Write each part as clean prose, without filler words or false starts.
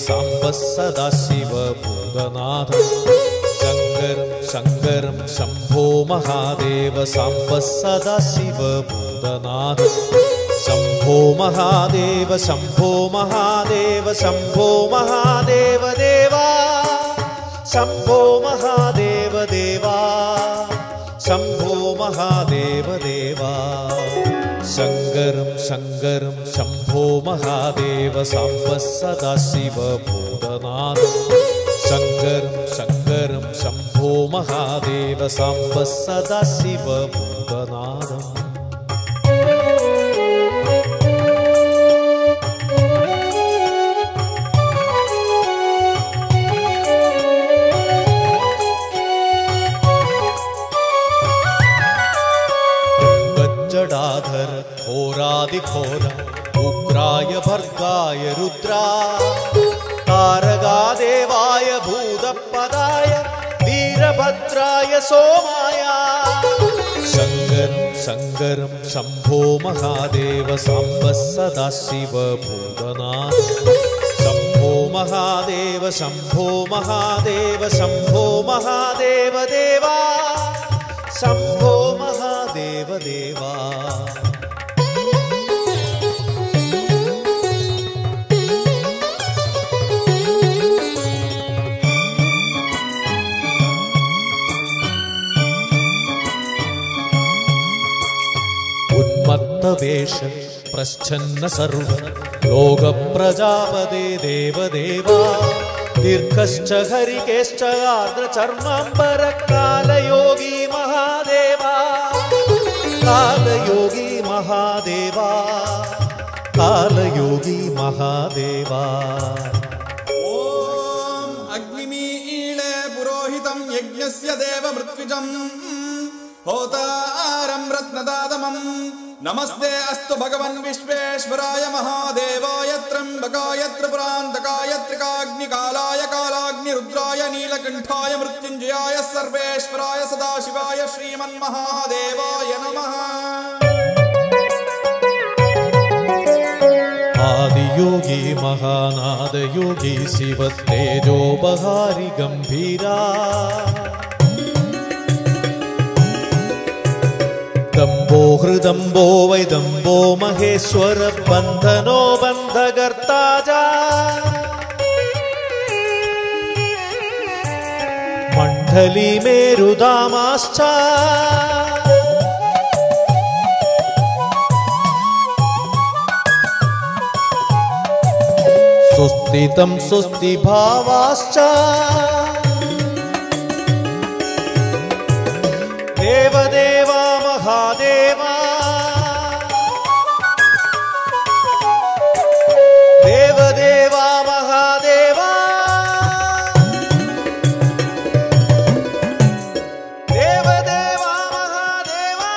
സാംബ സദാശിവ ഭൂതനാഥ ശങ്കരം ശങ്കരം ശംഭോ മഹാദേവ സാംബ സദാശിവ ഭൂതനാഥ ശംഭോ മഹാദേവ ശംഭോ മഹാദേവ ശംഭോ മഹാദേവ ദേവാ ശംഭോ മഹാദേവ ദേവാ ശംഭോ മഹാദേവ ദേവാ ശങ്കരം ശങ്കരം ശംഭോ മഹാദേവ സാംബ സദാശിവ ഭൂതനാഥ ശങ്കരം ശങ്കരം ശംഭോ മഹാദേവ സാംബ സദാശിവ ഭൂതനാഥം. ജടാധര ഘോരാതിഘോര ഉഗ്രായ ഭർഗായ രുദ്രാ താരകാദേവായ ഭൂതപദായ വീരഭദ്രായ സോമായ ശങ്കരം ശങ്കരം ശംഭോ മഹാദേവ സാംബ സദാശിവ ഭൂതനാഥ ശംഭോ മഹാദേവ ശംഭോ മഹാദേവ ശംഭോ മഹാദേവ ദേവാ ശംഭോ മഹാദേവ ദേവാ. ഉന്മത്തവേഷ പ്രച്ഛന്ന സർവ ലോകപ്രജാപതേ ദേവദേവാ ദീർഘശ്ച ഹരികേശ്ച ആർദ്രചർമാംബര കാലയോഗി മഹാദേവാ കാലയോഗി മഹാദേവാ കാലയോഗി മഹാദേവാ. ഓം അഗ്നിമീളേ പുരോഹിതം യജ്ഞസ്യ ദേവമൃത്വിജം ഹോതാരം രത്നദാതമം നമസ്തേ അസ്തു ഭഗവൻ വിശ്വേശ്വരായ മഹാദേവായ ത്രംബകായ ത്രിപുരാന്തകായ ത്രികാഗ്നികാലായ കാലാഗ്നിരുദ്രായ നീലകണ്ഠായ മൃത്യുഞ്ജയായ സർവേശ്വരായ സദാശിവായ ശ്രീമന്മഹാദേവായ നമഃ. ആദിയോഗി മഹാനാദയോഗി ശിവത്തേജോപഹാരി ഗംഭീരാ ദംബോ ഹൃദംബോ വൈദംബോ മഹേശ്വര ബന്ധനോ ബന്ധകർത്താജ മണ്ഡലി മേരുദാമാശ്ച സുസ്ഥിതം സുസ്ഥി ഭാവാശ്ച ദേവദേവാ മഹാദേവാ ദേവദേവാ മഹാദേവാ ദേവദേവാ മഹാദേവാ.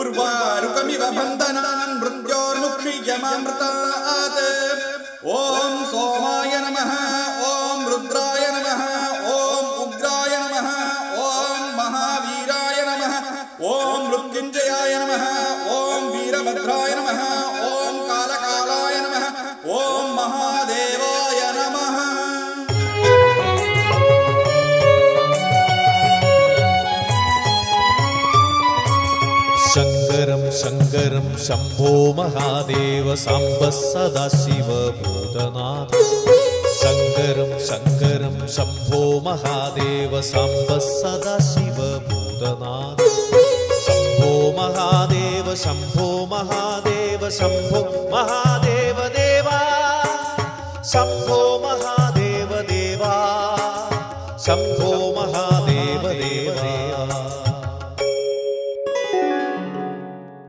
उर्वारुकमिव बन्धनान् मृत्योर्मुक्षीयमामृतात् ॐ सोमाय नमः ॐ रुद्राय नमः ॐ उग्राय नमः ॐ महावीराय नमः ॐ मृत्युञ्जयाय नमः ॐ वीरभद्राय नमः ॐ कालकालाय नमः ॐ महादेवाय नमः। शङ्करं शङ्करं शम्भो महादेव साम्ब सदाशिव भूतनाथ शङ्करं शङ्करं शम्भो महादेव साम्ब सदाशिव भूतनाथ शम्भो महादेव शम्भो महादेव शम्भो महादेव देवा शम्भो महादेव देवा शम्भो महादेव